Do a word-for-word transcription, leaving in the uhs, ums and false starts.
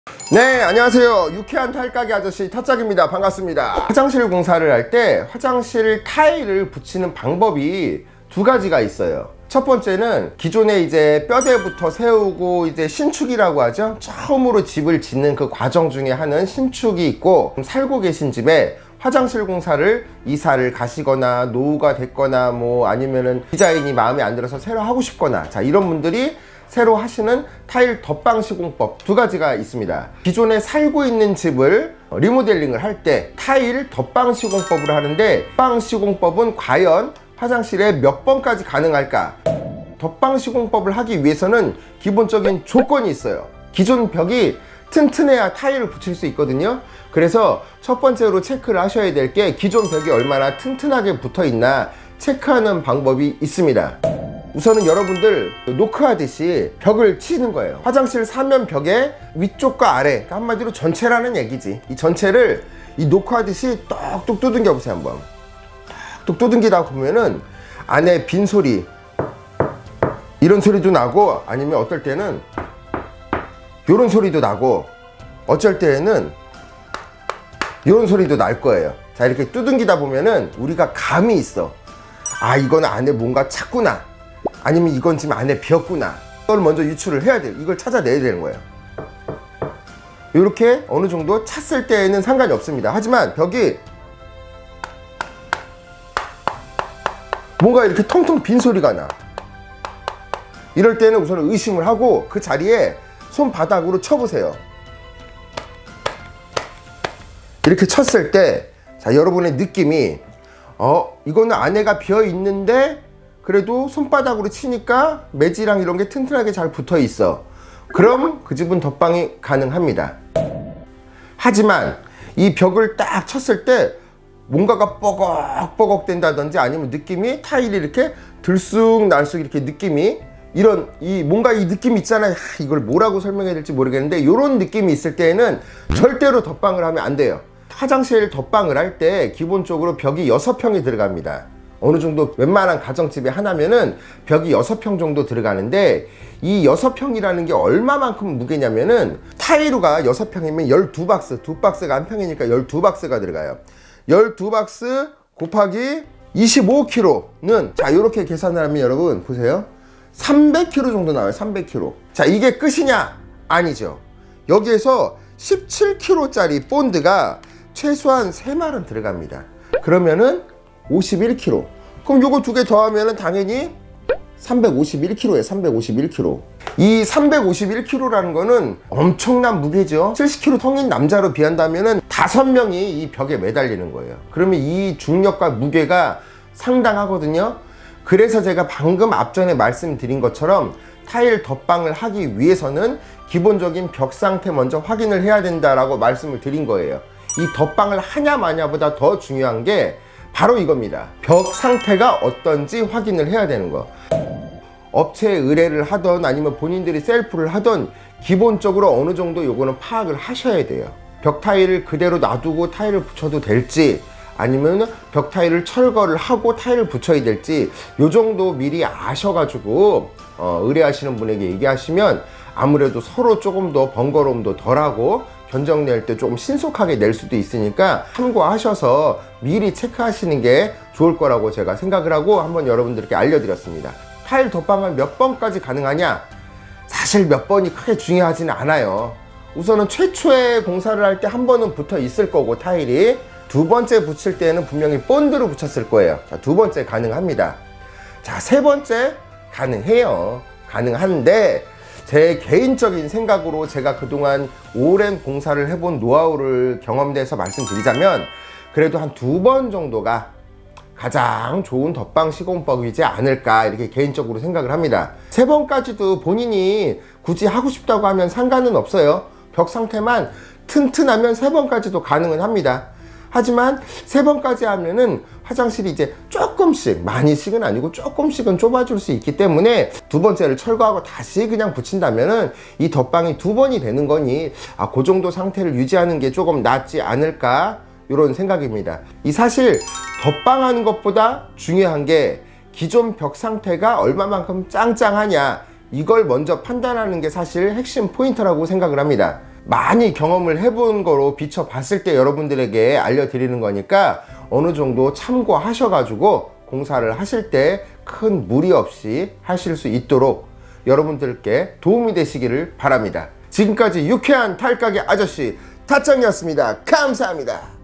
네, 안녕하세요. 유쾌한 타일가게 아저씨 타짝입니다. 반갑습니다. 화장실 공사를 할 때 화장실 타일을 붙이는 방법이 두 가지가 있어요. 첫 번째는 기존에 이제 뼈대부터 세우고 이제 신축이라고 하죠. 처음으로 집을 짓는 그 과정 중에 하는 신축이 있고, 살고 계신 집에 화장실 공사를 이사를 가시거나 노후가 됐거나 뭐 아니면은 디자인이 마음에 안 들어서 새로 하고 싶거나, 자 이런 분들이 새로 하시는 타일 덧방 시공법 두 가지가 있습니다. 기존에 살고 있는 집을 리모델링을 할 때 타일 덧방 시공법을 하는데, 덧방 시공법은 과연 화장실에 몇 번까지 가능할까? 덧방 시공법을 하기 위해서는 기본적인 조건이 있어요. 기존 벽이 튼튼해야 타일을 붙일 수 있거든요. 그래서 첫 번째로 체크를 하셔야 될 게 기존 벽이 얼마나 튼튼하게 붙어 있나 체크하는 방법이 있습니다. 우선은 여러분들 노크하듯이 벽을 치는 거예요. 화장실 사면 벽의 위쪽과 아래, 그러니까 한마디로 전체라는 얘기지. 이 전체를 이 노크하듯이 똑똑 두들겨 보세요. 한번 똑똑 두들기다 보면은 안에 빈 소리, 이런 소리도 나고, 아니면 어떨 때는 요런 소리도 나고, 어쩔 때에는 요런 소리도 날 거예요. 자, 이렇게 두들기다 보면은 우리가 감이 있어. 아, 이건 안에 뭔가 찼구나, 아니면 이건 지금 안에 비었구나. 이걸 먼저 유출을 해야 돼요. 이걸 찾아내야 되는 거예요. 이렇게 어느 정도 찼을 때에는 상관이 없습니다. 하지만 벽이 뭔가 이렇게 텅텅 빈 소리가 나, 이럴 때는 우선 의심을 하고 그 자리에 손바닥으로 쳐보세요. 이렇게 쳤을 때, 자, 여러분의 느낌이 어 이거는 안에가 비어 있는데 그래도 손바닥으로 치니까 매지랑 이런 게 튼튼하게 잘 붙어 있어. 그럼 그 집은 덧방이 가능합니다. 하지만 이 벽을 딱 쳤을 때 뭔가가 뻐걱뻐걱 된다든지, 아니면 느낌이 타일이 이렇게 들쑥날쑥 이렇게 느낌이, 이런 이 뭔가 이 느낌 있잖아요. 하, 이걸 뭐라고 설명해야 될지 모르겠는데, 이런 느낌이 있을 때에는 절대로 덧방을 하면 안 돼요. 화장실 덧방을 할 때 기본적으로 벽이 여섯 평이 들어갑니다. 어느 정도 웬만한 가정집에 하나면은 벽이 여섯 평 정도 들어가는데, 이 여섯 평이라는 게 얼마만큼 무게냐면은, 타일루가 여섯 평이면 십이 박스, 두 박스가 한 평이니까 십이 박스가 들어가요. 십이 박스 곱하기 이십오 킬로그램는, 자, 이렇게 계산을 하면 여러분 보세요. 삼백 킬로그램 정도 나와요. 삼백 킬로그램. 자, 이게 끝이냐? 아니죠. 여기에서 십칠 킬로그램짜리 본드가 최소한 세 마름 들어갑니다. 그러면은 오십일 킬로그램. 그럼 요거 두 개 더하면은 당연히 삼백오십일 킬로그램이에요. 삼백오십일 킬로그램. 이 삼백오십일 킬로그램라는 거는 엄청난 무게죠. 칠십 킬로그램 성인 남자로 비한다면은 다섯 명이 이 벽에 매달리는 거예요. 그러면 이 중력과 무게가 상당하거든요. 그래서 제가 방금 앞전에 말씀드린 것처럼 타일 덧방을 하기 위해서는 기본적인 벽 상태 먼저 확인을 해야 된다라고 말씀을 드린 거예요. 이 덧방을 하냐 마냐보다 더 중요한 게 바로 이겁니다. 벽 상태가 어떤지 확인을 해야 되는 거. 업체에 의뢰를 하던 아니면 본인들이 셀프를 하던 기본적으로 어느 정도 요거는 파악을 하셔야 돼요. 벽 타일을 그대로 놔두고 타일을 붙여도 될지, 아니면 벽 타일을 철거를 하고 타일을 붙여야 될지, 요 정도 미리 아셔가지고 어, 의뢰하시는 분에게 얘기하시면 아무래도 서로 조금 더 번거로움도 덜하고 견적 낼 때 조금 신속하게 낼 수도 있으니까 참고하셔서 미리 체크하시는 게 좋을 거라고 제가 생각을 하고 한번 여러분들께 알려드렸습니다. 타일 덧방은 몇 번까지 가능하냐? 사실 몇 번이 크게 중요하지는 않아요. 우선은 최초에 공사를 할 때 한 번은 붙어 있을 거고, 타일이 두 번째 붙일 때는 분명히 본드로 붙였을 거예요. 자, 두 번째 가능합니다. 자, 세 번째 가능해요. 가능한데, 제 개인적인 생각으로 제가 그동안 오랜 공사를 해본 노하우를 경험돼서 말씀드리자면, 그래도 한 두 번 정도가 가장 좋은 덧방 시공법이지 않을까, 이렇게 개인적으로 생각을 합니다. 세 번까지도 본인이 굳이 하고 싶다고 하면 상관은 없어요. 벽 상태만 튼튼하면 세 번까지도 가능은 합니다. 하지만 세 번까지 하면은 화장실이 이제 조금씩, 많이씩은 아니고 조금씩은 좁아질 수 있기 때문에 두 번째를 철거하고 다시 그냥 붙인다면은 이 덧방이 두 번이 되는 거니, 아, 그 정도 상태를 유지하는 게 조금 낫지 않을까, 이런 생각입니다. 이 사실 덧방하는 것보다 중요한 게 기존 벽 상태가 얼마만큼 짱짱하냐, 이걸 먼저 판단하는 게 사실 핵심 포인트라고 생각을 합니다. 많이 경험을 해본 거로 비춰봤을 때 여러분들에게 알려드리는 거니까 어느 정도 참고하셔가지고 공사를 하실 때 큰 무리 없이 하실 수 있도록 여러분들께 도움이 되시기를 바랍니다. 지금까지 유쾌한 탈각의 아저씨 타짱이었습니다. 감사합니다.